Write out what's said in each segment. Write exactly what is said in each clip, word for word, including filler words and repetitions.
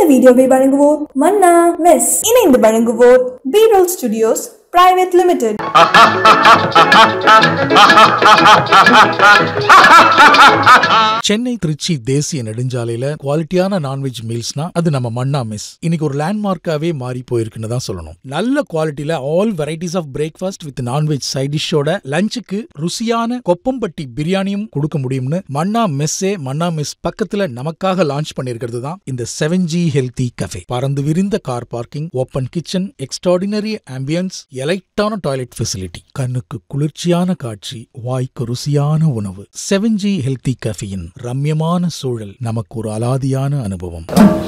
வீடியோவை வழங்குவோர் Manna Mess. இணைந்து வழங்குவோர் B-Roll Studios Private Limited. Chennai Trichy தேசிய நெடுஞ்சாலையில குவாலிட்டியான நான்வெஜ் மீல்ஸ்னா அது நம்ம மன்னா மெஸ். இன்னைக்கு ஒரு லேண்ட்மார்க்காவே மாறி போயிருக்குன்னு தான் சொல்லணும். நல்ல குவாலிட்டியில all varieties of breakfast with non veg side டிஷ்ஷோட லஞ்சுக்கு ருசியான கொப்பம்பட்டி பிரியாணியும் கொடுக்க முடியும்னு மன்னா மெஸ்ஸே மன்னா மெஸ் பக்கத்துல நமக்காக லான்ச் பண்ணிருக்கிறது தான் இந்த செவன் ஜி ஹெல்தி கஃபே. பறந்து விரிந்த car parking, open kitchen, extraordinary ambience, எலைட்டான டாய்லெட் ஃபெசிலிட்டி, கண்ணுக்கு குளிர்ச்சியான காட்சி, வாய்க்கு ருசியான உணவு. செவன் ஜி ஹெல்தி கஃபேயின் ரம்யமான சூழல் நமக்கு ஒரு அலாதியான அனுபவம்.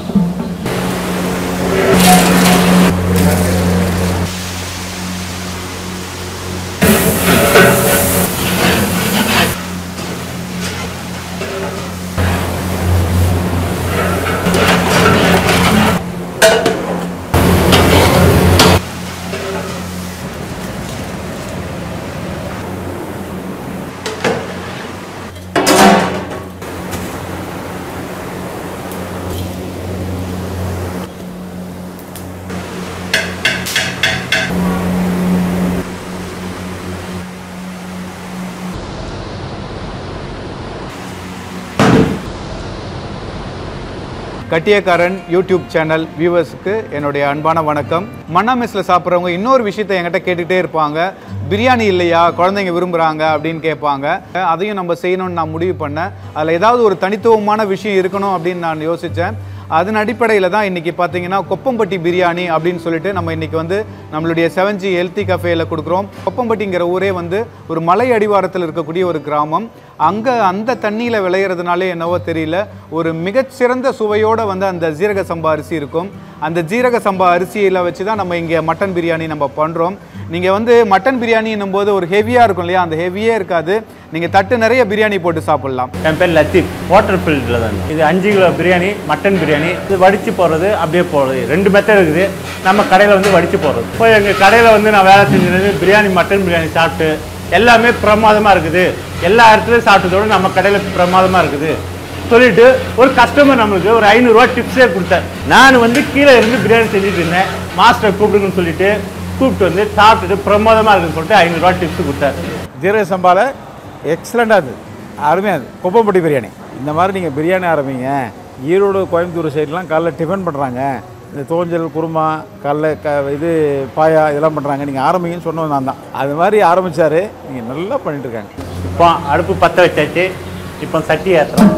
Kattiyakkaran YouTube channel viewers க்கு என்னுடைய அன்பான வணக்கம். மன்னா மெஸ்ல சாப்பிட்றவங்க இன்னொரு விஷயத்தை என்கிட்ட கேட்டுகிட்டே இருப்பாங்க. பிரியாணி இல்லையா, குழந்தைங்க விரும்புகிறாங்க அப்படின்னு கேட்பாங்க. அதையும் நம்ம செய்யணும்னு நான் முடிவு பண்ணேன். அதில் ஏதாவது ஒரு தனித்துவமான விஷயம் இருக்கணும் அப்படின்னு நான் யோசித்தேன். அதன் அடிப்படையில் தான் இன்றைக்கி பார்த்தீங்கன்னா கொப்பம்பட்டி பிரியாணி அப்படின்னு சொல்லிட்டு நம்ம இன்றைக்கி வந்து நம்மளுடைய செவன் ஜி ஹெல்த்தி கஃபேயில் கொடுக்குறோம். கொப்பம்பட்டிங்கிற ஊரே வந்து ஒரு மலை அடிவாரத்தில் இருக்கக்கூடிய ஒரு கிராமம். அங்கே அந்த தண்ணியில் விளையிறதுனாலே என்னவோ தெரியல, ஒரு மிகச்சிறந்த சுவையோடு வந்து அந்த ஜீரக சம்பா அரிசி இருக்கும். அந்த ஜீரக சம்பா அரிசியில் வச்சு தான் நம்ம இங்கே மட்டன் பிரியாணி நம்ம பண்ணுறோம். நீங்கள் வந்து மட்டன் பிரியாணின்னும் போது ஒரு ஹெவியாக இருக்கும் இல்லையா, அந்த ஹெவியே இருக்காது. நீங்கள் தட்டு நிறைய பிரியாணி போட்டு சாப்பிட்லாம். என் பேர் லத்தீப், வாட்டர் ஃபில்டரில் தான். இது அஞ்சு கிலோ பிரியாணி, மட்டன் பிரியாணி. இது வடித்து போடுறது, அப்படியே போடுறது, ரெண்டு மெத்தட் இருக்குது. நம்ம கடையில் வந்து வடித்து போடுறது. இப்போ எங்கள் கடையில் வந்து நான் வேலை செஞ்சது பிரியாணி, மட்டன் பிரியாணி சாப்பிட்டு எல்லாமே பிரமாதமாக இருக்குது. எல்லா இடத்துலையும் சாப்பிட்டதோடு நம்ம கடையில் பிரமாதமாக இருக்குது சொல்லிட்டு ஒரு கஸ்டமர் நம்மளுக்கு ஒரு ஐநூறுரூவா டிப்ஸே கொடுத்தேன். நான் வந்து கீழே இருந்து பிரியாணி செஞ்சுட்டு இருந்தேன். மாஸ்டர் கூப்பிடுங்கன்னு சொல்லிட்டு கூப்பிட்டு வந்து சாப்பிட்டுட்டு பிரமாதமாக இருக்குன்னு சொல்லிட்டு ஐநூறுரூவா டிப்ஸ் கொடுத்தார். ஜீரக சம்பாவில் எக்ஸலண்டாக இருக்குது, அருமையாக இருக்குது. கொப்பம்பட்டி பிரியாணி இந்த மாதிரி நீங்கள் பிரியாணி ஆரம்பிங்க. ஈரோடு, கோயம்புத்தூர் சைட்லாம் காலைல டிஃபன் பண்ணுறாங்க. இந்த தோஞ்சல், குருமா, கடல க இது பாயா இதெல்லாம் பண்ணுறாங்க. நீங்கள் ஆரம்பிங்கன்னு சொன்னது நான் தான். அது மாதிரி ஆரம்பித்தார். நீங்கள் நல்லா பண்ணிட்டுருக்காங்க. இப்போ அடுப்பு பற்ற வச்சாச்சு. இப்போ சட்டி ஏற்றுறோம்.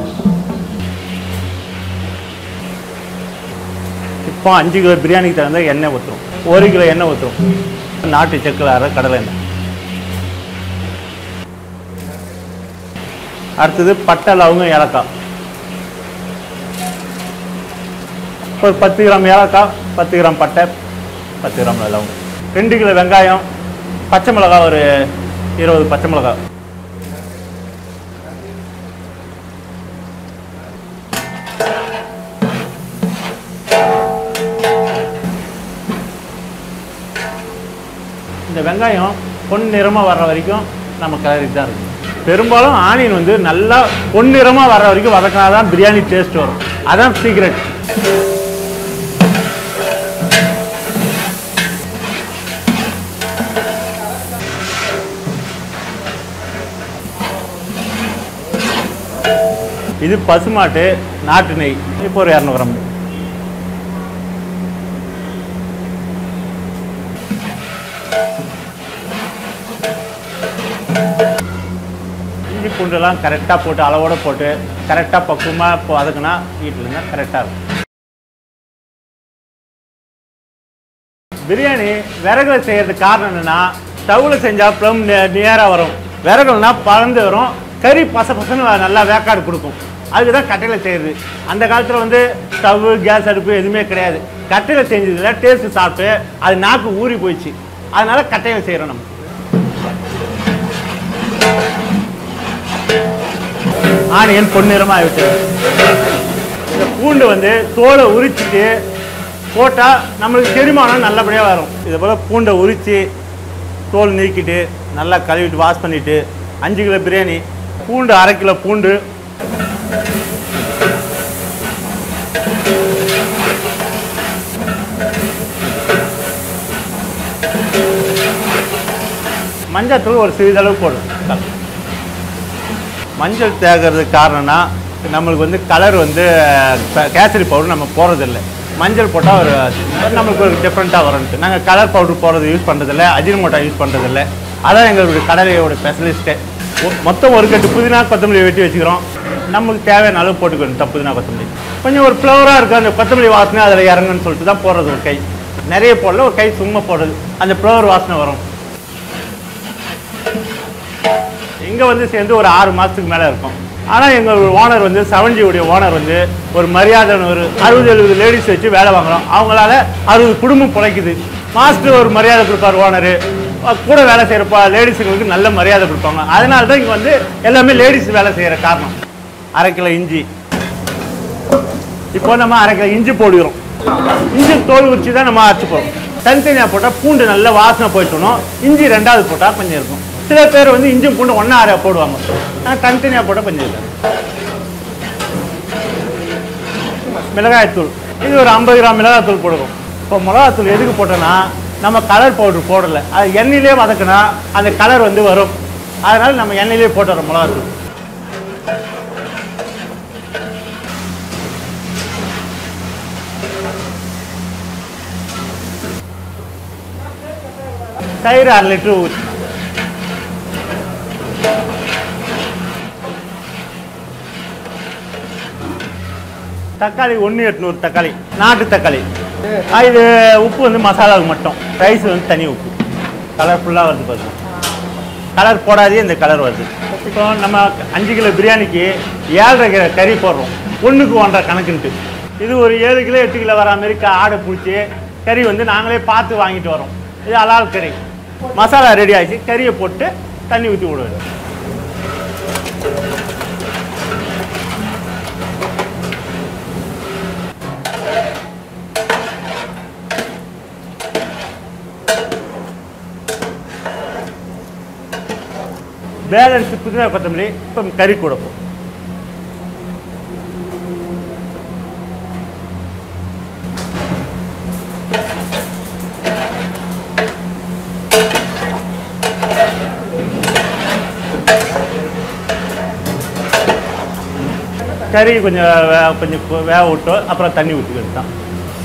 இப்போ அஞ்சு கிலோ பிரியாணிக்கு தகுந்த எண்ணெய் ஊற்றுறோம். ஒரு கிலோ எண்ணெய் ஊற்றுறோம். நாட்டு செக்கில் அரை கடலை எண்ணெய். அடுத்தது பட்டை, லவங்கம், ஏலக்காய். ஒரு பத்து கிராம் ஏலக்காய், பத்து கிராம் பட்டை, பத்து கிராம் லவங்கம். ரெண்டு கிலோ வெங்காயம், பச்சை மிளகா ஒரு இருபது பச்சை மிளகா. இந்த வெங்காயம் பொன்னிறமாக வர்ற வரைக்கும் நம்ம கிளறி தான் இருக்குது. பெரும்பாலும் ஆனியன் வந்து நல்லா பொன்னிறமாக வர்ற வரைக்கும் வதக்கினா தான் பிரியாணி டேஸ்ட் வரும். அதான் சீக்ரெட். இது பசுமாட்டு நாட்டு நெய். இப்போ ஒரு இரநூறு கிராம். இஞ்சி பூண்டெல்லாம் கரெக்டாக போட்டு அளவோடு போட்டு கரெக்டாக பக்குவமாக இப்போ அதுக்குன்னா வீட்டில் இருந்தால் கரெக்டாக இருக்கும். பிரியாணி விறகுல செய்யறதுக்கு காரணம் என்னென்னா, ஸ்டவ்வில் செஞ்சால் ப்ளம் நேராக வரும். விறகுனா பறந்து வரும். கறி பச பசன்னு நல்லா வேக்காடு கொடுக்கும். அதுக்கு தான் கட்டையில் செய்யுது. அந்த காலத்தில் வந்து ஸ்டவ்வு, கேஸ் அடுப்பு எதுவுமே கிடையாது. கட்டையில் செஞ்சதில்ல டேஸ்ட்டு சாப்பிட்டு அது நாக்கு ஊறி போயிடுச்சு. அதனால் கட்டையில் செய்கிறோம். நம்ம ஆனியன் பொன்னிறமாக ஆகிவிட்டு இந்த பூண்டு வந்து தோலை உரிச்சிட்டு போட்டால் நம்மளுக்கு செரிமானம் நல்லபடியாக வரும். இதே போல் பூண்டை உரித்து தோல் நீக்கிட்டு நல்லா கழுவிட்டு வாஷ் பண்ணிவிட்டு அஞ்சு கிலோ பிரியாணி, பூண்டு அரை கிலோ பூண்டு, மஞ்சள் தூள் ஒரு சிறிதளவு போடும். மஞ்சள் தேக்கிறதுக்கு காரணம்னா நம்மளுக்கு வந்து கலர் வந்து கேசரி பவுடர் நம்ம போடுறதில்லை. மஞ்சள் போட்டால் ஒரு நம்மளுக்கு ஒரு டிஃப்ரெண்ட்டாக வரும்ட்டு நாங்கள் கலர் பவுடர் போடுறது யூஸ் பண்ணுறதில்ல, அஜினமோட்டா யூஸ் பண்ணுறதில்ல. அதான் எங்களுடைய கடலையோட ஸ்பெஷலிஸ்ட்டே. மொத்தம் ஒரு கட்டு புதினா கொத்தமல்லி வெட்டி வச்சுக்கிறோம். நம்மளுக்கு தேவையான அளவு போட்டுக்கணும் புதினா கொத்தமல்லி. கொஞ்சம் ஒரு ஃப்ளவராக இருக்குது அந்த கொத்தமல்லி வாசனை அதில் இறங்குன்னு சொல்லிட்டு தான் போடுறது. ஒரு கை நிறைய போடல, ஒரு கை சும்மா போடுறது, அந்த ஃப்ளவர் வாசனை வரும். இங்கே வந்து சேர்ந்து ஒரு ஆறு மாதத்துக்கு மேலே இருக்கும். ஆனால் எங்கள் ஓனர் வந்து செவன்ஜியுடைய ஓனர் வந்து ஒரு மரியாதை ஒரு அறுபது எழுபது லேடிஸ் வச்சு வேலை வாங்குகிறோம். அவங்களால அறுபது குடும்பம் பிழைக்குது. மாஸ்டர் ஒரு மரியாதை கொடுப்பார் ஓனரு, கூட வேலை செய்கிறப்ப லேடிஸுங்களுக்கு நல்ல மரியாதை கொடுப்பாங்க. அதனால தான் இங்கே வந்து எல்லாமே லேடிஸ் வேலை செய்கிற காரணம். அரை கிலோ இஞ்சி, இப்போ நம்ம அரை கிலோ இஞ்சி போடுகிறோம். இஞ்சி தோல் உரிச்சு தான் நம்ம அரைச்சி போகிறோம். தனித்தனியாக போட்டால் பூண்டு நல்ல வாசனை போயிட்டணும். இஞ்சி ரெண்டாவது போட்டால் கொஞ்சம் இருக்கும். சில பேர் வந்து இஞ்சி பூண்டு ஒன்றா அரை போடுவாங்க, ஆனால் தனித்தனியாக போட்டால் கொஞ்சம் இருக்கும். மிளகாய்த்தூள் இது ஒரு ஐம்பது கிராம் மிளகாய்த்தூள் போடுவோம். இப்போ மிளகாய்த்தூள் எதுக்கு போட்டோன்னா நம்ம கலர் பவுடர் போடலை, அது எண்ணெயிலே வதக்கினா அந்த கலர் வந்து வரும். அதனால் நம்ம எண்ணெயிலே போட்டுறோம் மிளகாய்த்தூள். தயிர் அரை லிட்டரு ஊற்றி தக்காளி ஒன்று எட்நூறு தக்காளி, நாட்டு தக்காளி. இது உப்பு வந்து மசாலாவுக்கு மட்டும், ரைஸ் வந்து தனி உப்பு. கலர்ஃபுல்லாக வருது பாருங்க, கலர் போடாதே இந்த கலர் வருது. இப்போ நம்ம அஞ்சு கிலோ பிரியாணிக்கு ஏழரை கிலோ கறி போடுறோம், ஒன்றுக்கு ஒன்றரை கணக்குன்ட்டு. இது ஒரு ஏழு கிலோ எட்டு கிலோ வர மாதிரி ஆடை பிடிச்சி கறி வந்து நாங்களே பார்த்து வாங்கிட்டு வரோம். இது அலால் கறி. மசாலா ரெடி ஆகிடுச்சு, கறியை போட்டு தண்ணி ஊற்றி விடுவோம். பேலன்ஸ் புதினா கொத்தமல்லி இப்போ கறி கொடுப்போம். கறி கொஞ்சம் கொஞ்சம் வேக விட்டோம், அப்புறம் தண்ணி ஊற்றிக்கிட்டு தான்.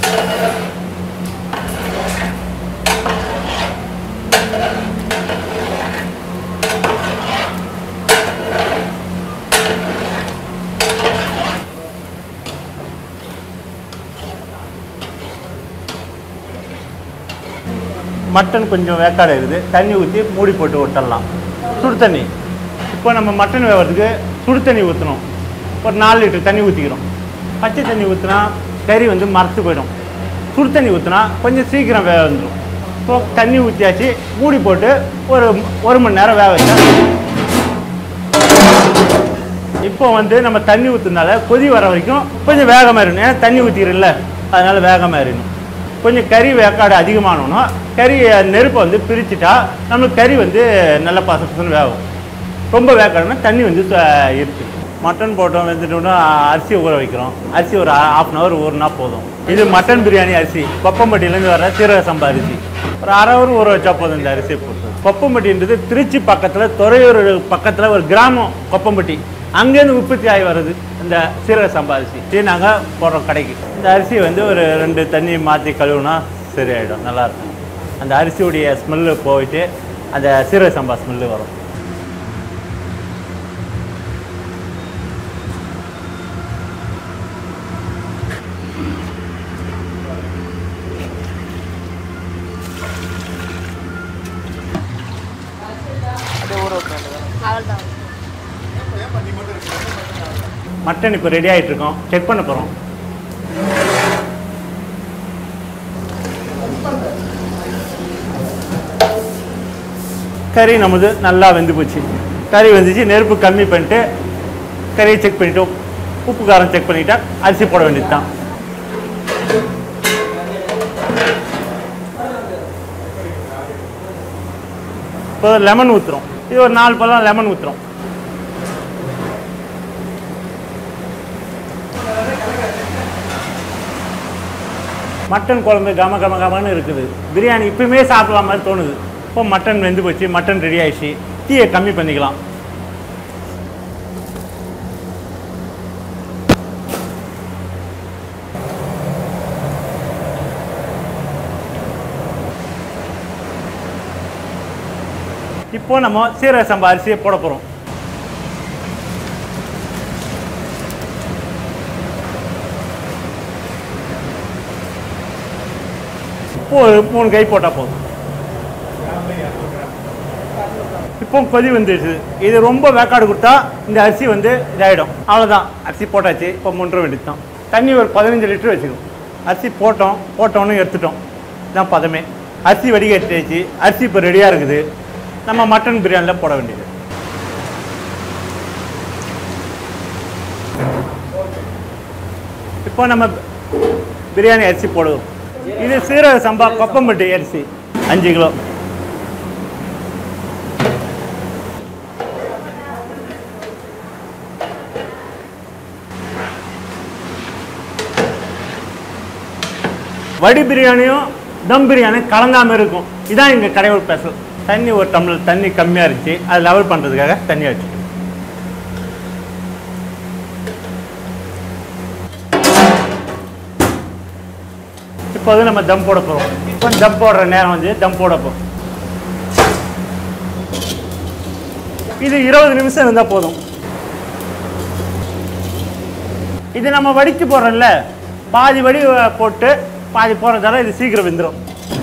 மட்டன் கொஞ்சம் வேக்காடு இருக்குது, தண்ணி ஊற்றி மூடி போட்டு விட்டுடலாம். சுடு தண்ணி இப்போ நம்ம மட்டன் வேகிறதுக்கு சுடு தண்ணி ஊற்றணும். ஒரு நாலு லிட்டர் தண்ணி ஊற்றிக்கிறோம். பச்சை தண்ணி ஊற்றினா கறி வந்து மரத்து போயிடும். சுடு தண்ணி ஊற்றினா கொஞ்சம் சீக்கிரம் வேக வந்துடும். இப்போ தண்ணி ஊற்றியாச்சு, மூடி போட்டு ஒரு ஒரு மணி நேரம் வேக வச்சா. இப்போ வந்து நம்ம தண்ணி ஊற்றுனால கொதி வர வரைக்கும் கொஞ்சம் வேகமாக இருக்கணும். ஏன்னா தண்ணி ஊற்றிக்கிறல, அதனால் வேகமாக இருக்கணும். கொஞ்சம் கறி வேக்காடு அதிகமானோன்னா கறி நெருப்பை வந்து பிரிச்சுட்டா நம்மளுக்கு கறி வந்து நல்லா பசப்பசன்னு வேகும். ரொம்ப வேக்காடுனா தண்ணி வந்து இருக்கு. மட்டன் போட்டோம் வெந்துட்டோம்னா அரிசி ஊற வைக்கிறோம். அரிசி ஒரு ஹாஃப் அன் ஹவர் ஊறினா போதும். இது மட்டன் பிரியாணி அரிசி, கொப்பம்பட்டியிலேருந்து வர சீரக சம்பா அரிசி. ஒரு அரை ஹவர் ஊற வச்சா போதும் இந்த அரிசியை போட்டு. கொப்பம்பட்டின்றது திருச்சி பக்கத்தில், துறையூர் பக்கத்தில் ஒரு கிராமம் கொப்பம்பட்டி. அங்கேருந்து உற்பத்தி ஆகி வருது இந்த சீரக சம்பா அரிசி. இது நாங்கள் போடுறோம் கடைக்கு. இந்த அரிசியை வந்து ஒரு ரெண்டு தண்ணி மாற்றி கழுவுனா சரியாயிடும், நல்லாயிருக்கும். அந்த அரிசியுடைய ஸ்மெல்லு போயிட்டு அந்த சீரக சம்பா ஸ்மெல்லு வரும். மட்டன் இப்போ ரெடி ஆகிட்டு இருக்கோம், செக் பண்ண போகிறோம். கறி நம்மது நல்லா வெந்து போச்சு. கறி வெந்துச்சு, நெருப்பு கம்மி பண்ணிட்டு கறியை செக் பண்ணிட்டோம். உப்பு காரம் செக் பண்ணிட்டா அரிசி போட வேண்டியது தான். இப்போ லெமன் ஊற்றுறோம். இது ஒரு நாலு பழம் லெமன் ஊற்றுறோம். மட்டன் குழம்பு கம கம கமன்னு இருக்குது. பிரியாணி இப்பவுமே சாப்பிடலாம் மாதிரி தோணுது. இப்போ மட்டன் வெந்து போச்சு, மட்டன் ரெடி ஆயிடுச்சு. தீயை கம்மி பண்ணிக்கலாம். இப்போ நம்ம சீரக சம்பா அரிசியை போட போகிறோம். இப்போ ஒரு மூணு கை போட்டால் போதும். இப்போ கொதி வந்துடுச்சு. இது ரொம்ப வேக்காடு கொடுத்தா இந்த அரிசி வந்து இதாகிடும். அவ்வளோதான், அரிசி போட்டாச்சு. இப்போ மூன்றரை வேண்டியது தான். தண்ணி ஒரு பதினஞ்சு லிட்டர் வச்சுக்கணும். அரிசி போட்டோம், போட்டோன்னு எடுத்துட்டோம். இதுதான் பதமே. அரிசி வடிகட்டிச்சு. அரிசி இப்போ ரெடியாக இருக்குது. நம்ம மட்டன் பிரியாணியில் போட வேண்டியது. இப்போ நம்ம பிரியாணி அரிசி போடுவோம். இது சீரக சம்பா கொப்பம்பட்டி அரிசி அஞ்சு கிலோ. வடி பிரியாணியும் தம் பிரியாணியும் கலந்தாமல் இருக்கும். இதான் எங்கள் கடையோட ஸ்பெஷல். தண்ணி ஒரு டம்ளர் தண்ணி கம்மியாக இருந்துச்சு, அது லெவல் பண்ணுறதுக்காக தண்ணி வச்சு. இப்போ வந்து நம்ம தம் போட போகிறோம். இப்போ தம் போடுற நேரம் வந்து தம் போட போகிறோம். இது இருபது நிமிஷம் இருந்தால் போதும். இது நம்ம வடித்து போடுறோம்ல, பாதி வடி போட்டு பாதி போடுறதால இது சீக்கிரம் வெந்துடும்.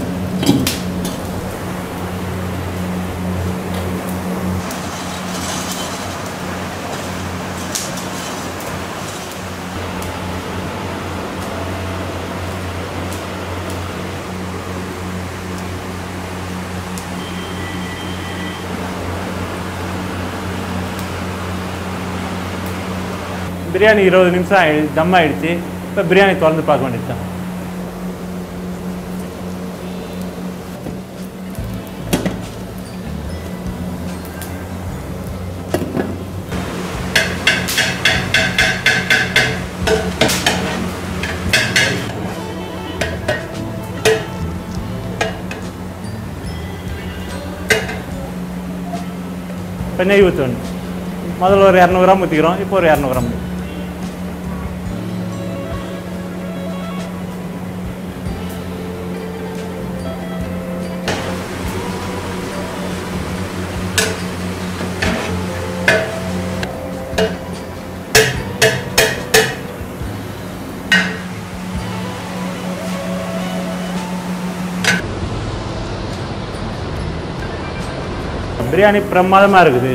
பிரியாணி இருபது நிமிஷம் ஆகி தம் ஆகிடுச்சு. இப்போ பிரியாணி திறந்து பார்க்க வேண்டியது தான். இப்போ நெய் ஊற்றணும். முதல்ல ஒரு இரநூறு கிராம் ஊற்றிக்கிறோம். இப்போ ஒரு இரநூறு கிராம். பிரியாணி பிரமாதமாக இருக்குது.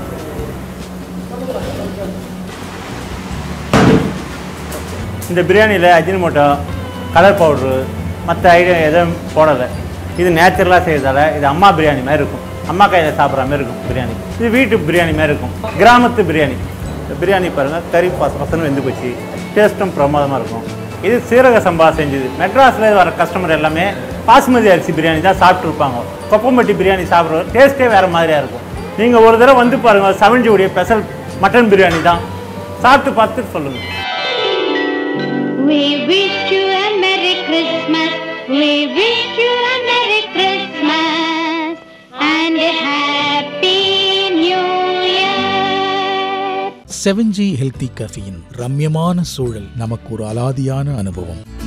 இந்த பிரியாணியில் அஜினமோட்டோ, கலர் பவுட்ரு, மற்ற ஐடியா எதுவும் போடலை. இது நேச்சுரலாக செய்கிறதால இது அம்மா பிரியாணி மாதிரி இருக்கும். அம்மா கையில் சாப்பிட்ற மாதிரி இருக்கும் பிரியாணி. இது வீட்டு பிரியாணி மாதிரி இருக்கும். கிராமத்து பிரியாணி. இந்த பிரியாணி பாருங்கள், கறி பச பசன்னு வெந்து போச்சு. டேஸ்ட்டும் பிரமாதமாக இருக்கும். இது சீரக சம்பா செஞ்சது. மெட்ராஸில் வர கஸ்டமர் எல்லாமே பாஸ்மதி அரிசி பிரியாணி தான் சாப்பிட்ருப்பாங்க. கொப்பம்பட்டி பிரியாணி சாப்பிட்ற டேஸ்ட்டே வேறு மாதிரியாக இருக்கும். நீங்கள் ஒரு தடவை வந்து பாருங்கள், செவன்ஜியுடைய ஸ்பெஷல் மட்டன் பிரியாணி தான். சாப்பிட்டு பார்த்துட்டு சொல்லுங்கள். We wish you a Merry Christmas. We wish you a Merry Christmas and a Happy New Year. Seven G healthy கஃபீன் ரம்யமான சூழல் நமக்கு ஒரு அலாதியான அனுபவம்.